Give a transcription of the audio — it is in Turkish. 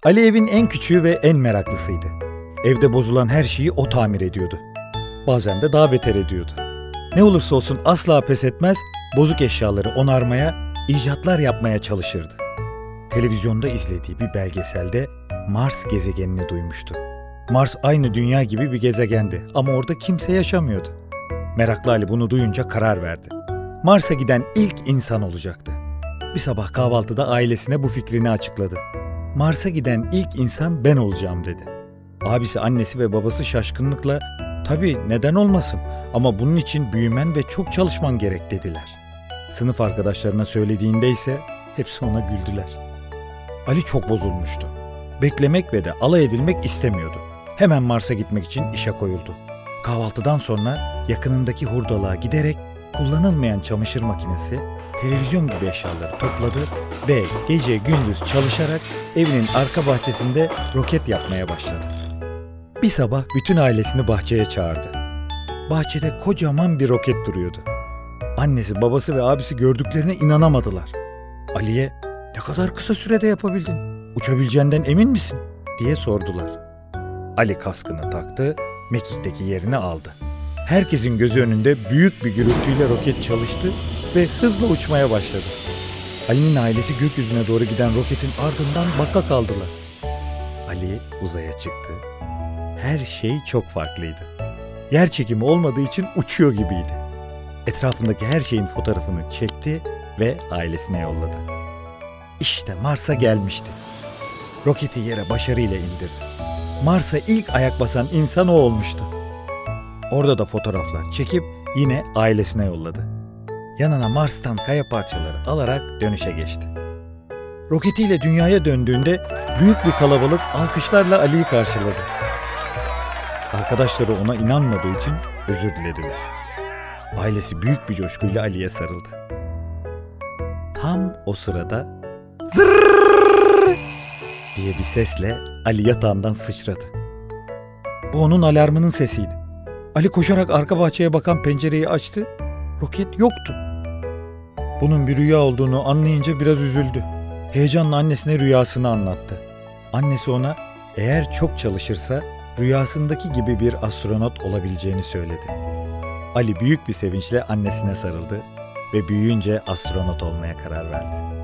Ali evin en küçüğü ve en meraklısıydı. Evde bozulan her şeyi o tamir ediyordu. Bazen de daha beter ediyordu. Ne olursa olsun asla pes etmez, bozuk eşyaları onarmaya, icatlar yapmaya çalışırdı. Televizyonda izlediği bir belgeselde Mars gezegenini duymuştu. Mars aynı dünya gibi bir gezegendi ama orada kimse yaşamıyordu. Meraklı Ali bunu duyunca karar verdi. Mars'a giden ilk insan olacaktı. Bir sabah kahvaltıda ailesine bu fikrini açıkladı. Mars'a giden ilk insan ben olacağım dedi. Abisi, annesi ve babası şaşkınlıkla "Tabii, neden olmasın, ama bunun için büyümen ve çok çalışman gerek" dediler. Sınıf arkadaşlarına söylediğinde ise hepsi ona güldüler. Ali çok bozulmuştu. Beklemek ve de alay edilmek istemiyordu. Hemen Mars'a gitmek için işe koyuldu. Kahvaltıdan sonra yakınındaki hurdalığa giderek kullanılmayan çamaşır makinesi, televizyon gibi eşyaları topladı ve gece gündüz çalışarak evinin arka bahçesinde roket yapmaya başladı. Bir sabah bütün ailesini bahçeye çağırdı. Bahçede kocaman bir roket duruyordu. Annesi, babası ve abisi gördüklerine inanamadılar. Ali'ye "Ne kadar kısa sürede yapabildin? Uçabileceğinden emin misin?" diye sordular. Ali kaskını taktı, mekikteki yerini aldı. Herkesin gözü önünde büyük bir gürültüyle roket çalıştı ve hızla uçmaya başladı. Ali'nin ailesi gökyüzüne doğru giden roketin ardından baka kaldılar. Ali uzaya çıktı. Her şey çok farklıydı. Yer çekimi olmadığı için uçuyor gibiydi. Etrafındaki her şeyin fotoğrafını çekti ve ailesine yolladı. İşte Mars'a gelmişti. Roketi yere başarıyla indirdi. Mars'a ilk ayak basan insan o olmuştu. Orada da fotoğraflar çekip yine ailesine yolladı. Yanına Mars'tan kaya parçaları alarak dönüşe geçti. Roketiyle dünyaya döndüğünde büyük bir kalabalık alkışlarla Ali'yi karşıladı. Arkadaşları ona inanmadığı için özür dilediler. Ailesi büyük bir coşkuyla Ali'ye sarıldı. Tam o sırada "Zırrrr!" diye bir sesle Ali yatağından sıçradı. Bu onun alarmının sesiydi. Ali koşarak arka bahçeye bakan pencereyi açtı. Roket yoktu. Bunun bir rüya olduğunu anlayınca biraz üzüldü. Heyecanla annesine rüyasını anlattı. Annesi ona eğer çok çalışırsa rüyasındaki gibi bir astronot olabileceğini söyledi. Ali büyük bir sevinçle annesine sarıldı ve büyüyünce astronot olmaya karar verdi.